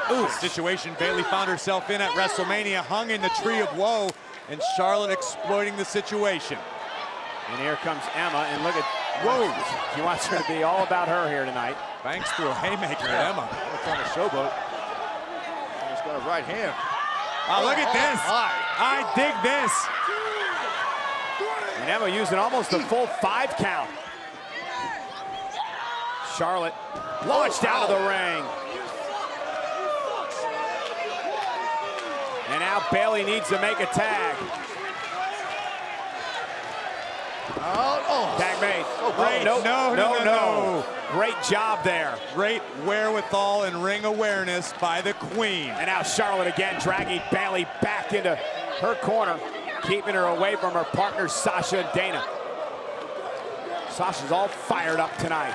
Ooh, situation Bayley found herself in at WrestleMania, hung in the tree of woe, and Charlotte exploiting the situation. And here comes Emma, and look at, whoa, she wants her to be all about her here tonight. Banks threw a haymaker at Emma. Emma trying to showboat. She's got a right hand. Oh, look at this. I dig this. And Emma using almost a full 5 count. Charlotte launched out of the ring. And now Bayley needs to make a tag. Tag made. Great. No. Great job there. Great wherewithal and ring awareness by the Queen. And now Charlotte again dragging Bayley back into her corner, keeping her away from her partners Sasha and Dana. Sasha's all fired up tonight.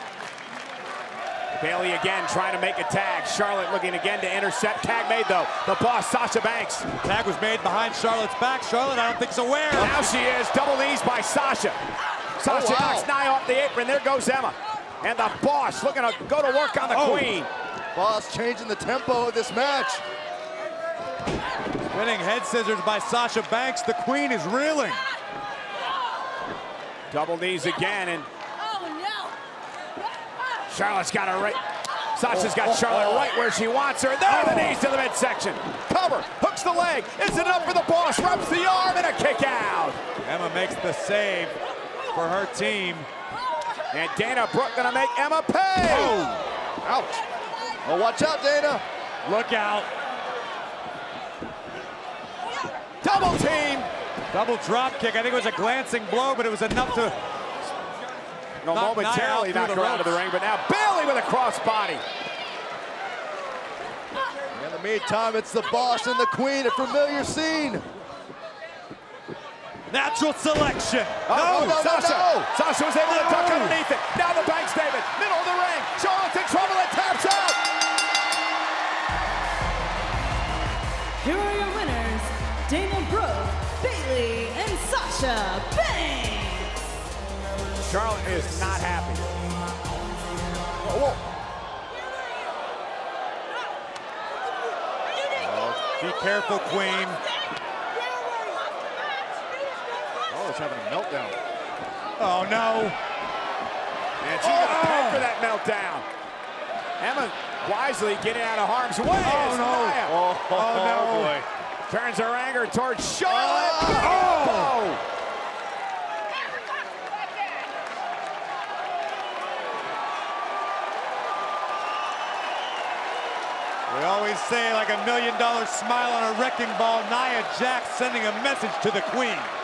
Bayley again trying to make a tag. Charlotte looking again to intercept. Tag made though. The boss, Sasha Banks. Tag was made behind Charlotte's back. Charlotte, I don't think, is aware. Now she is. Double knees by Sasha. Sasha knocks Nia off the apron. There goes Emma. And the boss looking to go to work on the Queen. Boss changing the tempo of this match. Winning head scissors by Sasha Banks. The Queen is reeling. Double knees again, and Charlotte's got her right. Sasha's got Charlotte right where she wants her. There are the knees to the midsection. Cover, hooks the leg. Is it enough for the boss? Rubs the arm and a kick out. Emma makes the save for her team. And Dana Brooke gonna make Emma pay. Oh, ouch. Oh, watch out, Dana. Look out. Double team. Double drop kick. I think it was a glancing blow, but it was enough to momentarily knock her out of the ring, but now Bayley with a crossbody. In the meantime, it's the boss and the Queen, a familiar scene. Natural selection. No. Sasha was able to duck underneath it. Now the Banks David, middle of the ring. Charlotte's in trouble and taps out. Here are your winners, Dana Brooke, Bayley, and Sasha Banks. Charlotte is not happy. Be careful, Queen. Oh, it's having a meltdown. Oh, no. And she's gonna pay for that meltdown. Emma wisely getting out of harm's way. Oh, no. Oh, no. boy. Turns her anger towards Charlotte. We always say, like $1 million smile on a wrecking ball, Nia Jax sending a message to the Queen.